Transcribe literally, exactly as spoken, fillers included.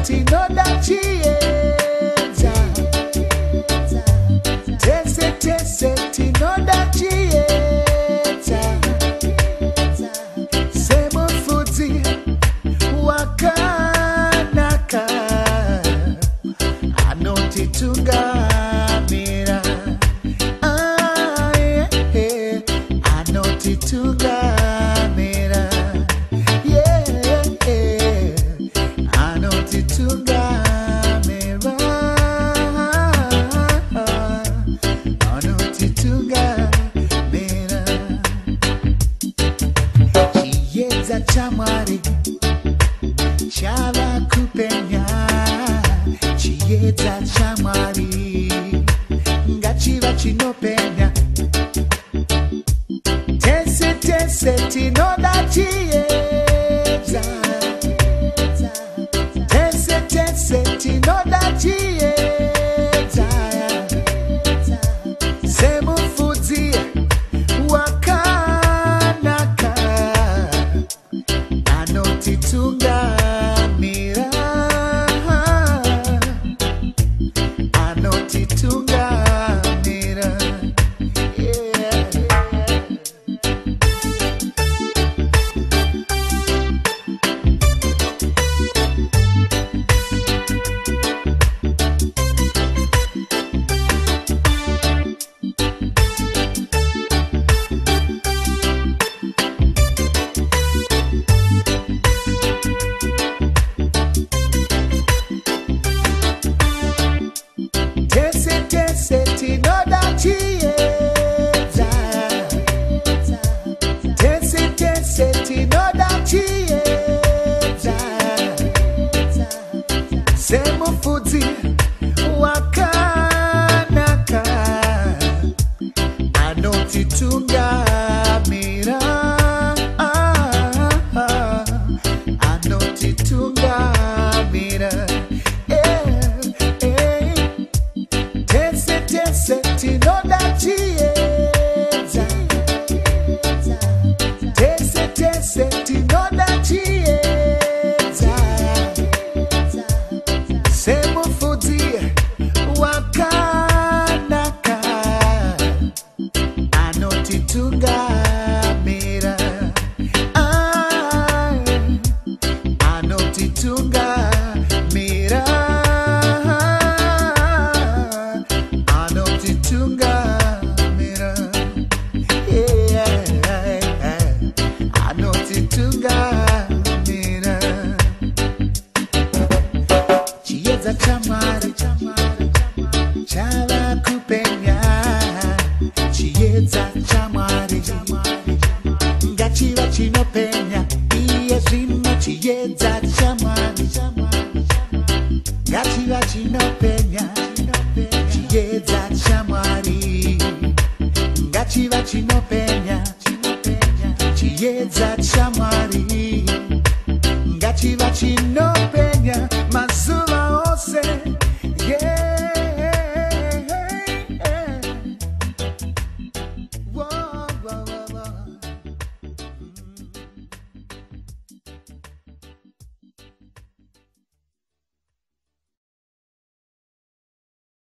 Tinoda Chiedza. Tese tese Tinoda Chiedza. Semo fuzi wakanaka. Anoti tungamira. Ah yeah, yeah. Anoti tungamira. Yeah, yeah. Anoti tungamira. Anoti tungamira. Chiedza chamwari chava kupenya. Chiedza chamwari ngachiva chinopenya. Tese tese Tinoda Chiedza. Tese tese Tinoda Chiedza. Semu fuzi wakanaka. Anoti tungamira. Anoti tungamira. Yeah. Tese tese Tinoda Chiedza. Tese tese Tinoda Chiedza. Semu fuzi wakanaka. Anoti tungamira. Anoti tungamira. Eh, eh. Tese tese Tinoda Chiedza. Tese tese Tinoda Chiedza. Semu fuzi wakanaka. Anoti tungamira. Ah, anoti tungamira. Anoti tungamira. Yeah. Anoti tungamira. Chiedza chamwari chava kupenya. Chiedza chamwari ngachiva chinopenya. Iye zvino Chiedza chamwari ngachiva chinopenya. Chiedza chamwari ngachiva chinopenya. Chiedza chamwari